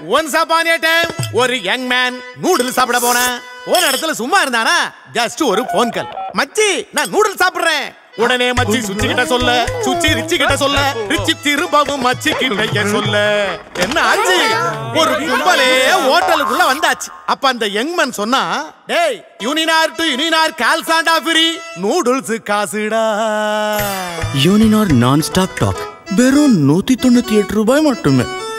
Once upon a time ஒரு young man noodles சாப்பிட போனேன். போன இடத்துல சும்மா இருந்தானா ஜஸ்ட் ஒரு போன் கால். மச்சி நான் நூடுல்ஸ் சாப்பிடுறேன். உடனே மச்சி சுச்சி கிட்ட சொல்ல, சுச்சி ரிச்சி கிட்ட சொல்ல, ரிச்சி திரும்பவும் மச்சி கிட்ட சொல்ல. என்ன ஆச்சு? ஒரு கும்பலே ஹோட்டலுக்குள்ள வந்தாச்சு. அப்ப அந்த யங் மேன் சொன்னா, டேய் யூனினார் டு யூனினார் கால்சாண்டா ஃப்ரீ நூடுல்ஸ் காசுடா. யூனினார் நான் ஸ்டாப் டாக் வெறும் 198 ரூபாய் மட்டுமே.